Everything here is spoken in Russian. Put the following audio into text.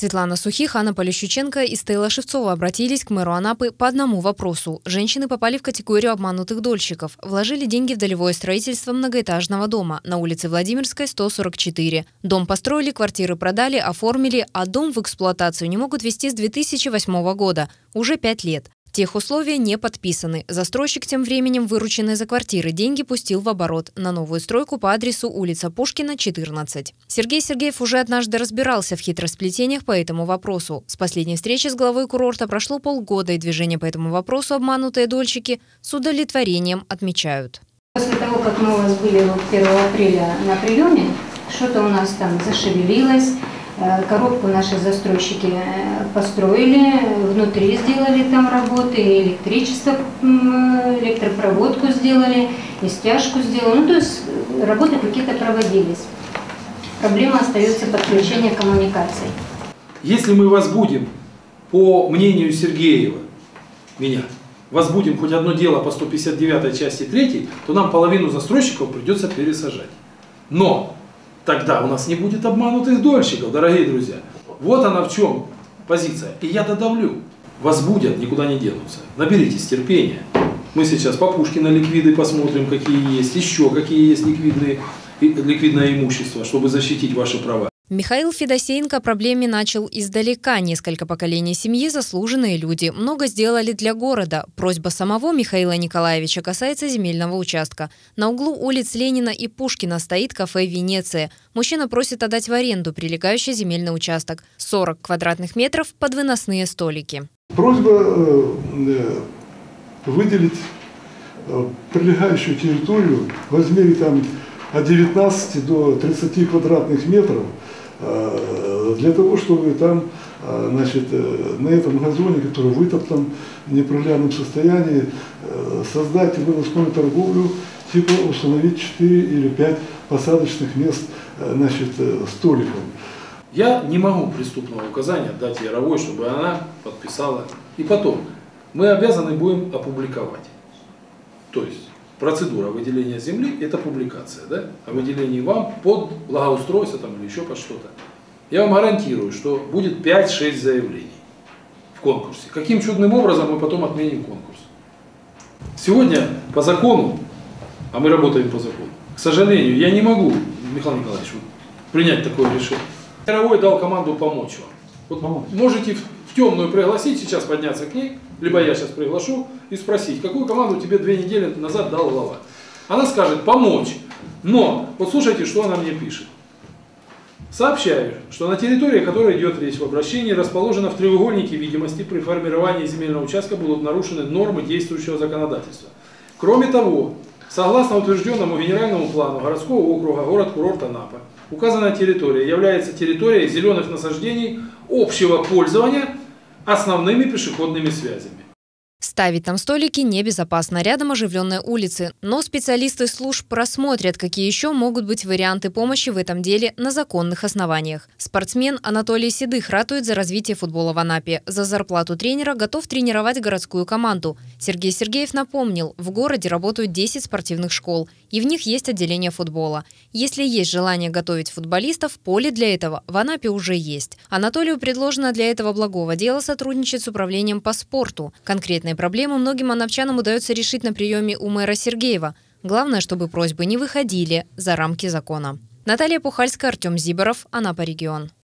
Светлана Сухих, Анна Полищученко и Стелла Шевцова обратились к мэру Анапы по одному вопросу. Женщины попали в категорию обманутых дольщиков. Вложили деньги в долевое строительство многоэтажного дома на улице Владимирской, 144. Дом построили, квартиры продали, оформили, а дом в эксплуатацию не могут ввести с 2008 года. Уже 5 лет. Тех условия не подписаны. Застройщик тем временем вырученные за квартиры деньги пустил в оборот на новую стройку по адресу улица Пушкина, 14. Сергей Сергеев уже однажды разбирался в хитросплетениях по этому вопросу. С последней встречи с главой курорта прошло полгода, и движение по этому вопросу обманутые дольщики с удовлетворением отмечают. После того, как мы у вас были 1 апреля на приеме, что-то у нас там зашевелилось. Коробку наши застройщики построили, внутри сделали там работы, электричество, электропроводку сделали, и стяжку сделали. Ну, то есть работы какие-то проводились. Проблема остается подключение коммуникаций. Если мы возбудим, по мнению Сергеева, возбудим хоть одно дело по 159 части 3, то нам половину застройщиков придется пересажать. Но тогда у нас не будет обманутых дольщиков, дорогие друзья. Вот она в чем позиция. И я додавлю. Возбудят, никуда не денутся. Наберитесь терпения. Мы сейчас по Пушкина ликвиды посмотрим, какие есть, еще какие есть ликвидное имущество, чтобы защитить ваши права. Михаил Федосеенко о проблеме начал издалека. Несколько поколений семьи – заслуженные люди. Много сделали для города. Просьба самого Михаила Николаевича касается земельного участка. На углу улиц Ленина и Пушкина стоит кафе «Венеция». Мужчина просит отдать в аренду прилегающий земельный участок. 40 квадратных метров под выносные столики. Просьба выделить прилегающую территорию в размере от 19 до 30 квадратных метров, для того, чтобы там, на этом газоне, который вытоптан в непроглядном состоянии, создать выносную торговлю, типа установить 4 или 5 посадочных мест, столиков. Я не могу преступного указания дать Яровой, чтобы она подписала. И потом, мы обязаны будем опубликовать. То есть процедура выделения земли – это публикация, да? О выделении вам под благоустройство или еще под что-то. Я вам гарантирую, что будет 5-6 заявлений в конкурсе. Каким чудным образом мы потом отменим конкурс? Сегодня по закону, а мы работаем по закону, к сожалению, я не могу, Михаил Николаевич, принять такое решение. Яровой дал команду помочь вам. Вот можете в темную пригласить, сейчас подняться к ней, либо я сейчас приглашу и спросить, какую команду тебе 2 недели назад дал глава. Она скажет помочь, но вот слушайте, что она мне пишет. Сообщаю, что на территории, о которой идет речь в обращении, расположена в треугольнике видимости, при формировании земельного участка будут нарушены нормы действующего законодательства. Кроме того, согласно утвержденному генеральному плану городского округа город-курорт Анапа, указанная территория является территорией зеленых насаждений общего пользования основными пешеходными связями. Ставить там столики небезопасно. Рядом оживленные улицы. Но специалисты служб просмотрят, какие еще могут быть варианты помощи в этом деле на законных основаниях. Спортсмен Анатолий Седых ратует за развитие футбола в Анапе. За зарплату тренера готов тренировать городскую команду. Сергей Сергеев напомнил, в городе работают 10 спортивных школ, и в них есть отделение футбола. Если есть желание готовить футболистов, поле для этого в Анапе уже есть. Анатолию предложено для этого благого дела сотрудничать с управлением по спорту. Конкретные проблемы многим анапчанам удается решить на приеме у мэра Сергеева. Главное, чтобы просьбы не выходили за рамки закона. Наталья Пухальская, Артем Зиборов, Анапа регион.